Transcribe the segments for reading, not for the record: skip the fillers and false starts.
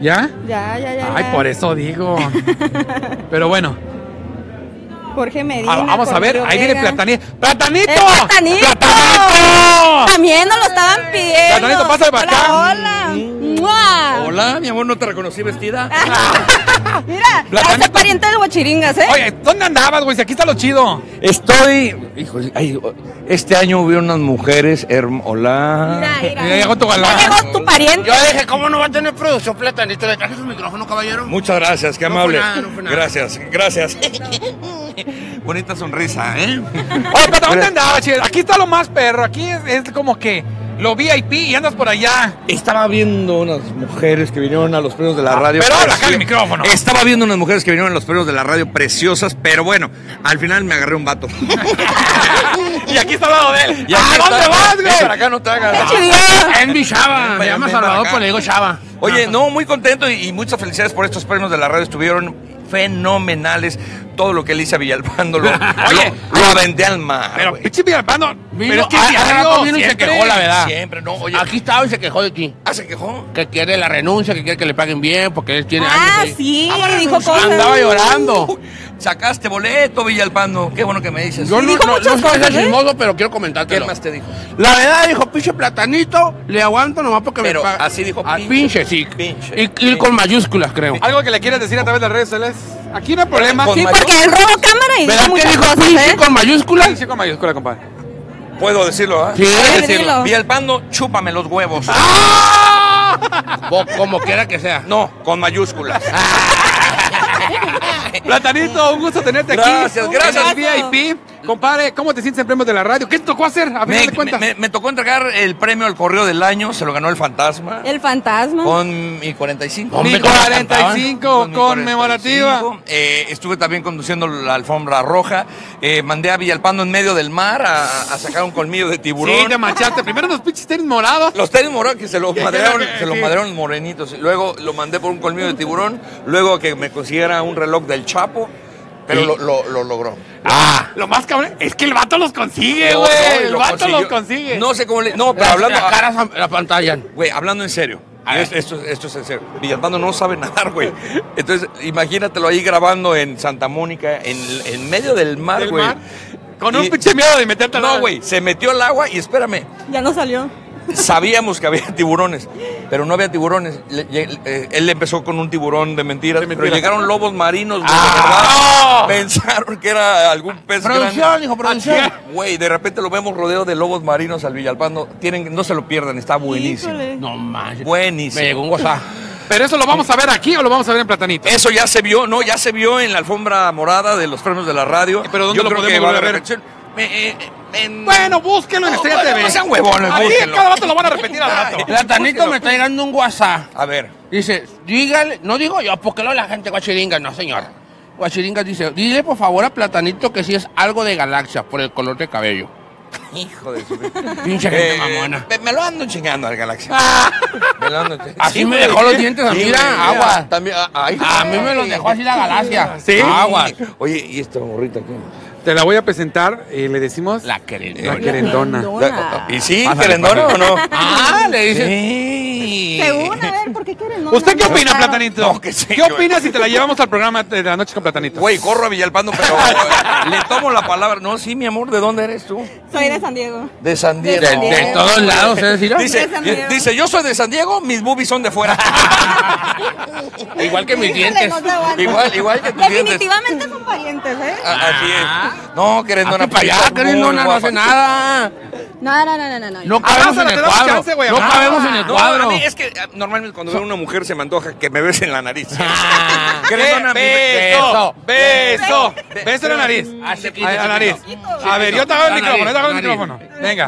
¿Ya? Ya. Ay, por eso digo. Pero bueno. Jorge Medina. Vamos a ver, ahí viene Platanito. ¡Platanito! ¡Platanito! ¡Platanito! También nos lo estaban pidiendo. Platanito, pásale para acá. Hola. ¡Mua! Hola, mi amor, no te reconocí vestida. Mira, Platanito. es pariente del Guachiringas, ¿eh? Oye, ¿dónde andabas, güey? Si aquí está lo chido. Estoy. Hijo, este año hubo unas mujeres. Hola. Mira. Ya llegó tu galán. Ya llegó tu pariente. Yo dije, ¿cómo no va a tener producción Platanito? ¿Le traje su micrófono, caballero? Muchas gracias, qué No amable. fue nada, no fue nada. Gracias. Bonita sonrisa, ¿eh? Oye, Plata, ¿dónde andabas, chido? Aquí está lo más perro. Aquí es como que lo VIP y andas por allá. Estaba viendo unas mujeres que vinieron a los premios de la radio. Pero habla acá el micrófono. Estaba viendo unas mujeres que vinieron a los premios de la radio preciosas, pero bueno, al final me agarré un vato. Y aquí está al lado de él. Y aquí ¿A dónde está. vas, güey? Para acá no te hagas. Es mi chava. Me llama ven Salvador, para acá. pero le digo chava. Oye, no, muy contento y muchas felicidades por estos premios de la radio. Estuvieron fenomenales. Todo lo que Alicia Villalpando lo aventé al mar. Pero, güey. pinche Villalpando. Pero es que hace rato diario, vino y se siempre. quejó, la verdad. Siempre, no, oye. Aquí estaba y se quejó de ti. ¿Se quejó? Que quiere la renuncia, que quiere que le paguen bien, porque él tiene Ah, años. sí, dijo cosas. Andaba llorando. Sacaste boleto, Villalpando. Qué bueno que me dices. Yo no dijo soy muchas cosas, ¿eh? chismoso, pero quiero ¿Qué comentártelo. más te dijo? La verdad dijo, pinche Platanito, le aguanto nomás porque Pero me paga. así dijo, Ah, pinche. pinche, sí. Pinche. Y con mayúsculas, creo. Algo que le quieras decir a través de las redes sociales. Aquí no hay problema. Con Sí, mayor- porque él robó cámara y ¿Verdad dijo que muchas dijo cosas, pinche ¿eh? con mayúsculas? Sí, con mayúscula, compadre. Puedo decirlo, ¿ah? Sí. Puedes decirlo. decirlo. Villalpando, chúpame los huevos. Como quiera que sea. No, con mayúsculas. Platanito, un gusto tenerte Gracias, aquí. gracias. En el VIP. Compadre, ¿cómo te sientes en premios de la radio? ¿Qué te tocó hacer? A final de cuentas. Me tocó entregar el premio al correo del año, se lo ganó el Fantasma. El fantasma. Con mi 45. Mi Hombre, ¿cómo 45 Con mi conmemorativa. 45. Estuve también conduciendo la alfombra roja. Mandé a Villalpando en medio del mar a sacar un colmillo de tiburón. Sí, te manchaste. Primero unos pinches tenis morados. Los tenis morados que se los madrearon, Sí. se los madrearon morenitos. Y luego lo mandé por un colmillo de tiburón. Luego que me consiguiera un reloj del Chapo. Pero ¿Y? lo logró. Lo más cabrón es que el vato los consigue, No, güey. no, y El lo vato consiguió. los consigue. No sé cómo le. No, pero Las hablando. caras la pantalla. Güey, hablando en serio. A ver. Esto es en serio. Villalpando no sabe nadar, güey. Entonces, imagínatelo ahí grabando en Santa Mónica, en medio del mar, Del güey. mar, con un Y- pinche miedo de meterte al No, agua. güey, se metió al agua y espérame. Ya no salió. Sabíamos que había tiburones, pero no había tiburones. Él empezó con un tiburón de mentiras, De pero mentiras. llegaron lobos marinos, güey, ¡Ah! de verdad. Pensaron que era algún pez Producción, grande. hijo, producción. Güey, de repente lo vemos rodeado de lobos marinos al Villalpando. No se lo pierdan, está buenísimo. Híjole. No manches. Buenísimo. Me llegó un WhatsApp. Pero eso lo vamos a ver aquí o lo vamos a ver en Platanito. Eso ya se vio, ¿no? Ya se vio en la alfombra morada de los premios de la radio. ¿Pero dónde Yo lo creo podemos que va a volver a haber ver? repetición. Bueno, búsquelo en Estrella TV. No sean huevones, Ahí búsquenlo. cada rato lo van a repetir al rato. Platanito me está llegando un WhatsApp. A ver. Dice, dígale, no digo yo, porque no la gente guachiringa, no señor. Guachiringa dice, dile por favor a Platanito que sí es algo de galaxia por el color de cabello. Hijo de su... Pinche gente mamona. Me lo ando chingando al Galaxia. Me lo ando chingando. Así me dejó los dientes, mira, güey, agua. También, A mí me los dejó así la galaxia. ¿Sí? Aguas. Oye, ¿y esta morrita qué? Te la voy a presentar y le decimos La la querendona. querendona. ¿Y sí? Pásale, ¿Querendona o no? Ah, le dice. Sí. Según, a ver, ¿por qué quieres? No, ¿Usted qué no, opina, no. Platanito? No, que sí, ¿Qué yo- opina si te la llevamos al programa de la noche con Platanito? Güey, corro a Villalpando, pero le tomo la palabra. No, sí, mi amor, ¿de dónde eres tú? Soy de San Diego. De San Diego. De San Diego. De todos lados, ¿es decir? Dice, De San Diego. dice, yo soy de San Diego, mis boobies son de fuera. Igual que mis Híjole, dientes. no se aguanta. Igual que tus dientes. Definitivamente son parientes, ¿eh? Así es. No, querendona. Hazte para allá, muy querendona, no guapa. hace nada. No. No cabemos en Abrázala, el te damos cuadro. chance, güey, No abrázala. cabemos en el No, cuadro. a mí es que normalmente cuando veo a una mujer se me antoja que me besen la nariz. Ah. Querendona, mi Beso, beso, beso en la nariz. Ah, chiquito, A la nariz. chiquito. A ver, yo te hago el La micrófono, yo te hago el nariz. micrófono. Venga.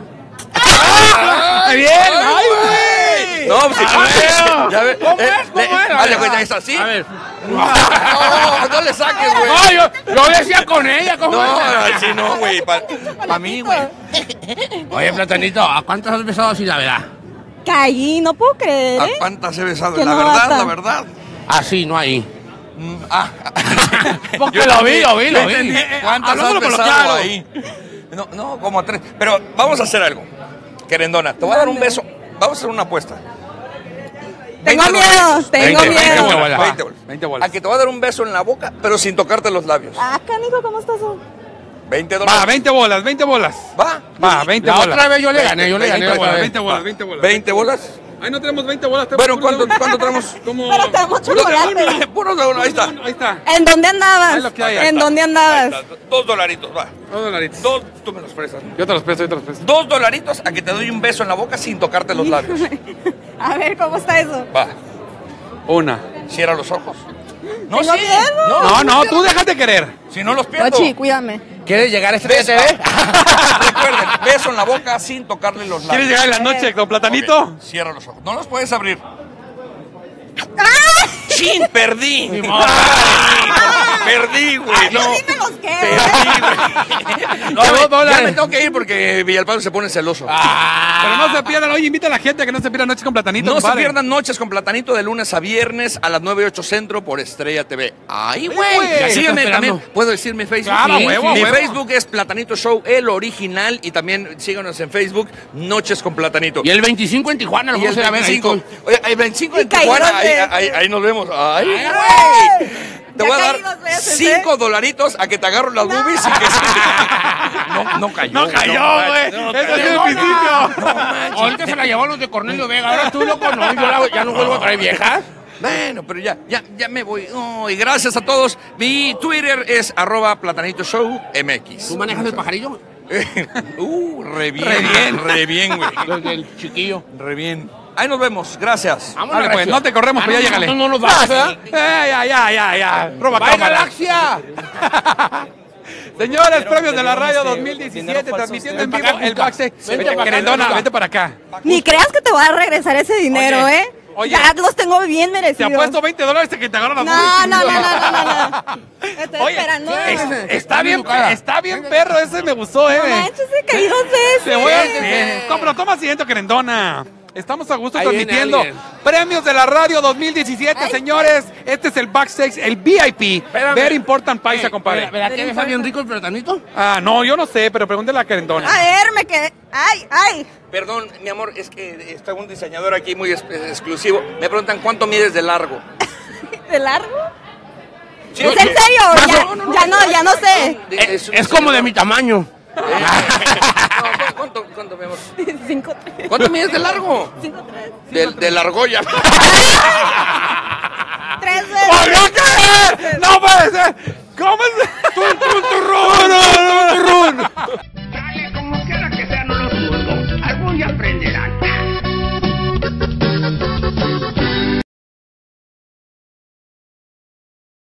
¡Ah! ¡Bien! ¡Ay, güey! No, pues, ya ve. ¿Cómo es? ¿Cómo es? Hazle cuenta, es así. A ver. No le saques, güey. No, yo decía con ella, ¿cómo No, es? así no, güey. Para mí, güey. Oye, Platanito, ¿a cuántas has besado así, la verdad? Caí, no puedo creer, ¿A ¿eh? cuántas he besado? Que La no verdad, basta. la verdad. Así, no ahí. Porque Yo lo también. vi, lo vi. ¿Cuántas has Hablándolo por lo besado claro. ahí? No, como a 3. Pero vamos a hacer algo. Querendona, te voy a dar un beso. Vamos a hacer una apuesta. Tengo 20 miedo, dolaritos. tengo 20 miedo. bolas, 20 bolas. 20 bolas. A que te voy a dar un beso en la boca, pero sin tocarte los labios. Ah, canijo, ¿cómo estás? 20 Va, dólares. 20 bolas, 20 bolas. Va. Va, 20 La bolas. otra vez yo le gané, yo le gané. 20 otra bolas, vez. 20 bolas, 20 bolas. 20 bolas. Ay, no tenemos 20 bolas. Bueno, ¿cuánto tenemos? Como... Pero tenemos chocolate. Puros de uno, ahí está. Ahí está. ¿En dónde andabas? Ahí lo que hay, ahí ¿En está. dónde Ahí andabas? está. 2 dolaritos, va. 2 dolaritos. Tú me los prestas. Yo te los presto, yo te los presto. 2 dolaritos a que te doy un beso en la boca sin tocarte los labios. A ver, ¿cómo está eso? Va. Una. Cierra los ojos. No, Tengo sí. miedo. No, tú déjate querer. Si no los pierdo. Ochi, cuídame. ¿Quieres llegar a este Beso. TV? Recuerden, beso en la boca sin tocarle los labios. ¿Quieres llegar en la noche con platanito? Ok, cierra los ojos. No los puedes abrir. ¡Ah! ¡Chin! ¡Perdí! ¡Perdí, güey! Ay, No. sí me los quedo. Perdí, güey. No, Dos ya dólares. me tengo que ir porque Villalpando se pone celoso. Pero no se pierdan. Oye, invita a la gente a que no se pierdan Noche con Platanito. No se compadre. pierdan Noches con Platanito de lunes a viernes a las 9:08 centro por Estrella TV. ¡Ay, güey! güey! Ya Sígueme está también. esperando. ¿Puedo decir mi Facebook? Claro, a huevo, a Mi huevo. Facebook es Platanito Show, el original. Y también síganos en Facebook, Noches con Platanito. Y el 25 en Tijuana, lo Y vamos el a ir a ver ahí 25. con... Oye, el 25 Y en Tijuana, caídos de- ahí nos vemos. ¡Ay, güey! Te Ya voy a caí dar dos veces, 5 dolaritos a que te agarro las boobies y que no cayó. No cayó, güey. no Eso es cayó. el principio. Ahorita se la llevó los de Cornelio Vega. Ahora tú, loco, no, ya no vuelvo a traer viejas. Bueno, pero ya me voy. Y gracias a todos. Mi Twitter es @platanitoshow.mx. ¿Tú manejas el pajarillo? Re bien, güey. Los del chiquillo. Re bien. Ahí nos vemos. Gracias. Vámonos, Vale, pues, Recio. no te corremos, pues ya llégale. No nos vamos, ¿verdad? Ya. Roba ¡Vaya cámara. Galaxia! Señores, premios de la radio 2017, transmitiendo en vivo el backstage. Vente para acá, Querendona, Luca. vente para acá. Ni creas que te voy a regresar ese dinero, Oye, ¿eh? oye. Ya los tengo bien Te merecidos. apuesto $20 que te agarro las No, boobies. no. Estoy Oye, esperando. está bien perro, ese me gustó, No manches, se caí 2 veces. Te voy a... Pero toma asiento, Querendona. Estamos a gusto Ahí viene transmitiendo alguien. premios de la radio 2017, Ay. señores. Este es el backstage, el VIP. Espérame. Very important paisa, compadre. ¿Verdad que está bien rico el platanito? Ah, no, yo no sé, pero pregúntale a Querendona. A ver, me quedé. Ay. Perdón, mi amor, es que está un diseñador aquí muy exclusivo. Me preguntan cuánto mides de largo. ¿De largo? Sí, ¿Es en serio? Ya no sé. Es como de mi tamaño. ¿Cuánto, mi amor? 5'3". ¿Cuánto mides de largo? 5'3". De la argolla. 3 ¡Oh, no, veces. qué! ¡No puede ser! ¿Cómo es?